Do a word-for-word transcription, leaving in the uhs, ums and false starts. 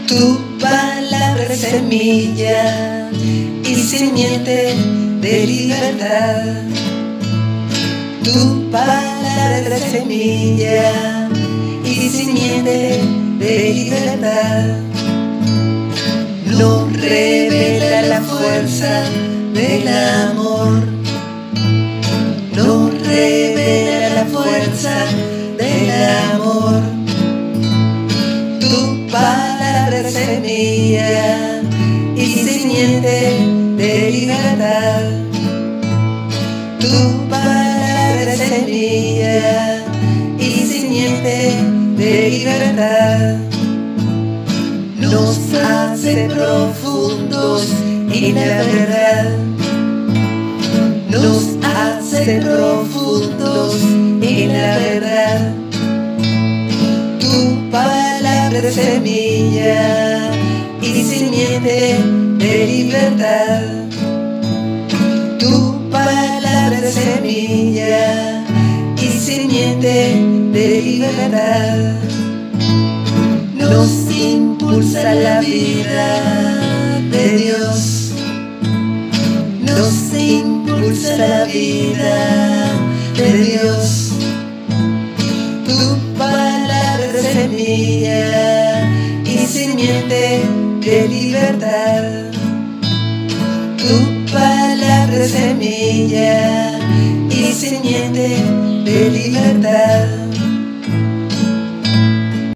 Tu palabra es semilla y simiente de libertad. Tu palabra es semilla y simiente de libertad. Nos revela la fuerza del amor. Nos revela la fuerza del amor. Tu palabra es semilla y simiente de libertad. Tu palabra es semilla y simiente de libertad. Nos hace profundos en la verdad. Nos hace profundos en la verdad. Tu palabra es semilla y simiente de libertad. Tu palabra es semilla y simiente de libertad. Nos impulsa la vida de Dios. Nos impulsa la vida de Dios. Tu palabra es semilla y simiente de libertad. Tu palabra es semilla y simiente de libertad.